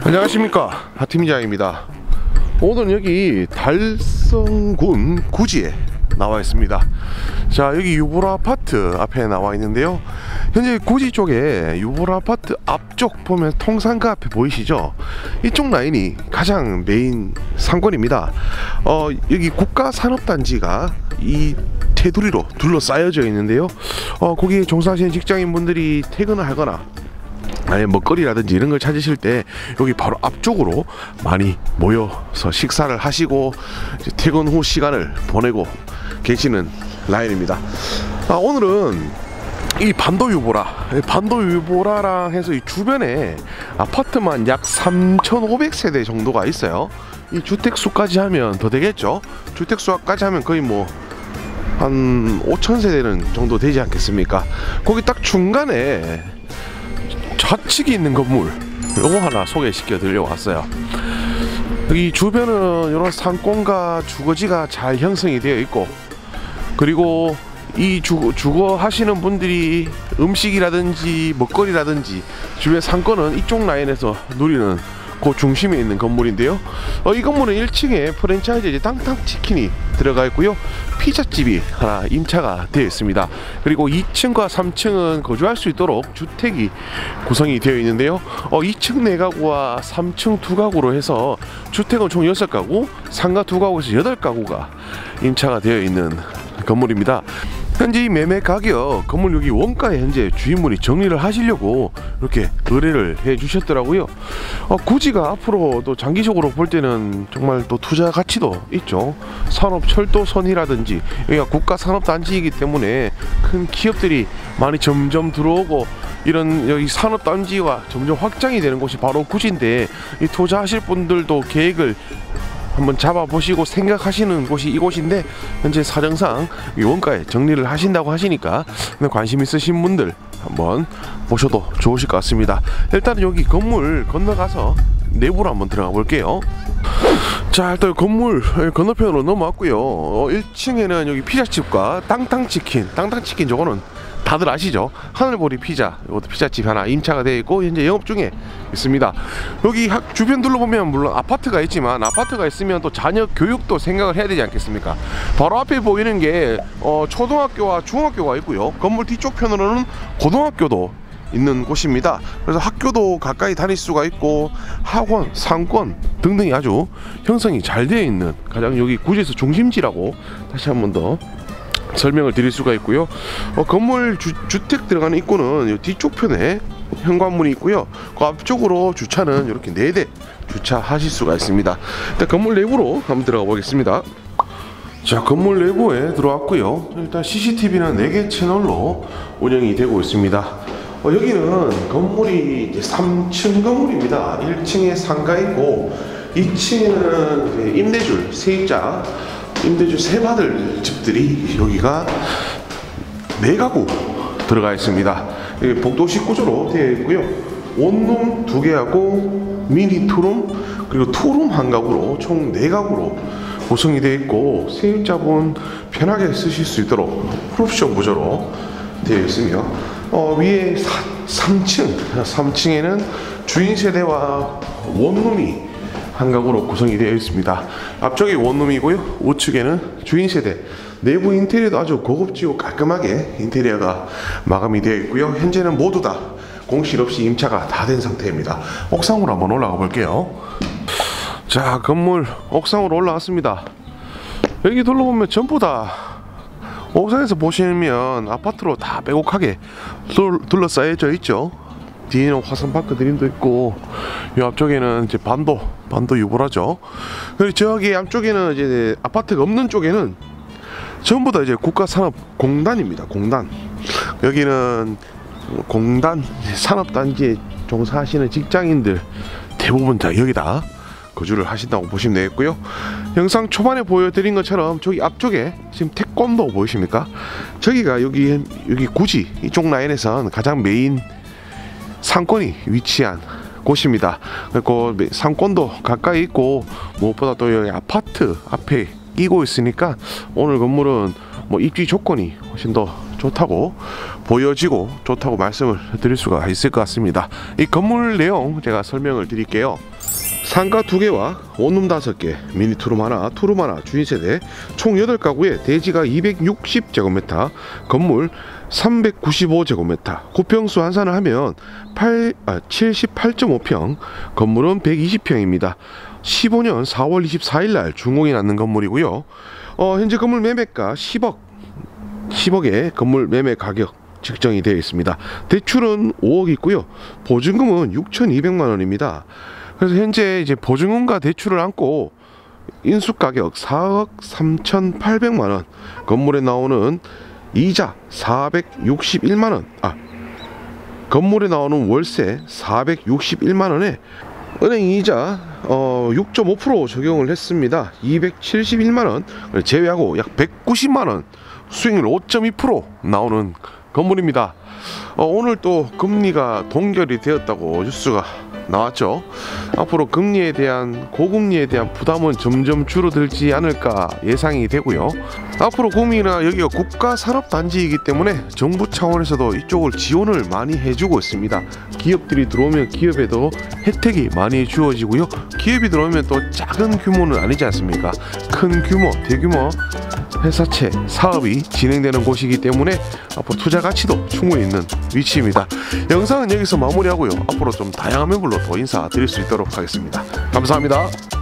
안녕하십니까, 하팀장입니다. 오늘은 여기 달성군 구지에 나와 있습니다. 자, 여기 유보라 아파트 앞에 나와 있는데요, 현재 구지 쪽에 유보라 아파트 앞쪽 보면 통상가 앞에 보이시죠? 이쪽 라인이 가장 메인 상권입니다. 여기 국가산업단지가 이 테두리로 둘러싸여져 있는데요, 거기에 종사하시는 직장인분들이 퇴근을 하거나 아니 먹거리라든지 이런 걸 찾으실 때 여기 바로 앞쪽으로 많이 모여서 식사를 하시고 이제 퇴근 후 시간을 보내고 계시는 라인입니다. 오늘은 이 반도유보라랑 해서 이 주변에 아파트만 약 3,500세대 정도가 있어요. 이 주택수까지 하면 더 되겠죠. 주택수까지 하면 거의 뭐 한 5,000세대는 정도 되지 않겠습니까? 거기 딱 중간에 좌측이 있는 건물 요거 하나 소개시켜 드리려고 왔어요. 여기 주변은 이런 상권과 주거지가 잘 형성이 되어 있고, 그리고 이 주거 하시는 분들이 음식이라든지 먹거리라든지 주변 상권은 이쪽 라인에서 누리는 그 중심에 있는 건물인데요, 이 건물은 1층에 프랜차이즈 땅땅치킨이 들어가 있고요, 피자집이 하나 임차가 되어 있습니다. 그리고 2층과 3층은 거주할 수 있도록 주택이 구성이 되어 있는데요, 2층 4가구와 3층 2가구로 해서 주택은 총 6가구, 상가 2가구에서 8가구가 임차가 되어 있는 건물입니다. 현재 이 매매 가격, 건물 여기 원가에 현재 주인분이 정리를 하시려고 이렇게 의뢰를 해 주셨더라고요. 구지가 앞으로도 장기적으로 볼 때는 정말 또 투자 가치도 있죠. 산업 철도선이라든지 여기가 국가 산업단지이기 때문에 큰 기업들이 많이 점점 들어오고 이런 여기 산업단지가 점점 확장이 되는 곳이 바로 구지인데, 이 투자하실 분들도 계획을 한번 잡아보시고 생각하시는 곳이 이곳인데, 현재 사정상 원가에 정리를 하신다고 하시니까 관심 있으신 분들 한번 보셔도 좋으실 것 같습니다. 일단 여기 건물 건너가서 내부로 한번 들어가 볼게요. 자, 일단 건물 건너편으로 넘어왔고요. 1층에는 여기 피자집과 땅땅치킨 저거는 다들 아시죠? 하늘보리 피자, 이것도 피자집 하나 임차가 되어 있고 현재 영업 중에 있습니다. 여기 주변 둘러보면 물론 아파트가 있지만, 아파트가 있으면 또 자녀 교육도 생각을 해야 되지 않겠습니까? 바로 앞에 보이는 게 초등학교와 중학교가 있고요, 건물 뒤쪽 편으로는 고등학교도 있는 곳입니다. 그래서 학교도 가까이 다닐 수가 있고 학원, 상권 등등이 아주 형성이 잘 되어 있는, 가장 여기 구지에서 중심지라고 다시 한 번 더 설명을 드릴 수가 있고요. 건물 주택 들어가는 입구는 뒤쪽 편에 현관문이 있고요, 그 앞쪽으로 주차는 이렇게 4대 주차하실 수가 있습니다. 일단 건물 내부로 한번 들어가 보겠습니다. 자, 건물 내부에 들어왔고요. 일단 CCTV는 4개 채널로 운영이 되고 있습니다. 여기는 건물이 이제 3층 건물입니다. 1층에 상가 있고 2층에는 임대줄, 세입자 임대주 세받을 집들이 여기가 4가구 들어가 있습니다. 복도식 구조로 되어 있고요, 원룸 2개하고 미니 투룸 그리고 투룸 1가구로 총 4가구로 구성이 되어 있고, 세입자분 편하게 쓰실 수 있도록 풀옵션 구조로 되어 있으며, 위에 3층에는 주인 세대와 원룸이 한 가구로 구성이 되어 있습니다. 앞쪽이 원룸이고요, 우측에는 주인 세대. 내부 인테리어도 아주 고급지고 깔끔하게 인테리어가 마감이 되어 있고요, 현재는 모두 다 공실 없이 임차가 다 된 상태입니다. 옥상으로 한번 올라가 볼게요. 자, 건물 옥상으로 올라왔습니다. 여기 둘러보면 전부 다 옥상에서 보시면 아파트로 다 빼곡하게 둘러싸여져 있죠. 뒤에는 화성파크 드림도 있고, 이 앞쪽에는 이제 반도 유보라죠. 그리고 저기 양쪽에는 이제 아파트가 없는 쪽에는 전부 다 이제 국가산업공단입니다. 공단. 여기는 공단 산업단지에 종사하시는 직장인들 대부분 다 여기다 거주를 하신다고 보시면 되겠고요. 영상 초반에 보여드린 것처럼 저기 앞쪽에 지금 태권도 보이십니까? 저기가 여기 구지 이쪽 라인에선 가장 메인 상권이 위치한 곳입니다. 그리고 상권도 가까이 있고 무엇보다 또 여기 아파트 앞에 끼고 있으니까 오늘 건물은 뭐 입지 조건이 훨씬 더 좋다고 보여지고 좋다고 말씀을 드릴 수가 있을 것 같습니다. 이 건물 내용 제가 설명을 드릴게요. 상가 2개와 원룸 5개, 미니 투룸 하나, 투룸 하나, 주인세대 총 8가구에 대지가 260제곱미터, 건물 395제곱미터, 구평수 환산을 하면 78.5평, 건물은 120평입니다. 15년 4월 24일 날 준공이 났는 건물이고요. 현재 건물 매매가 10억의 건물 매매 가격 측정이 되어 있습니다. 대출은 5억 있고요. 보증금은 6,200만 원입니다. 그래서 현재 이제 보증금과 대출을 안고 인수가격 4억 3,800만 원, 건물에 나오는 이자 461만 원, 건물에 나오는 월세 461만 원에 은행 이자 6.5% 적용을 했습니다. 271만 원 제외하고 약 190만 원, 수익률 5.2% 나오는 건물입니다. 오늘 또 금리가 동결이 되었다고 뉴스가 나왔죠. 앞으로 금리에 대한 고금리에 대한 부담은 점점 줄어들지 않을까 예상이 되고요. 앞으로 구미나 여기가 국가산업단지이기 때문에 정부 차원에서도 이쪽을 지원을 많이 해주고 있습니다. 기업들이 들어오면 기업에도 혜택이 많이 주어지고요. 기업이 들어오면 또 작은 규모는 아니지 않습니까? 큰 규모, 대규모 회사채 사업이 진행되는 곳이기 때문에 앞으로 투자 가치도 충분히 있는 위치입니다. 영상은 여기서 마무리하고요. 앞으로 좀 다양한 매물로 더 인사드릴 수 있도록 하겠습니다. 감사합니다.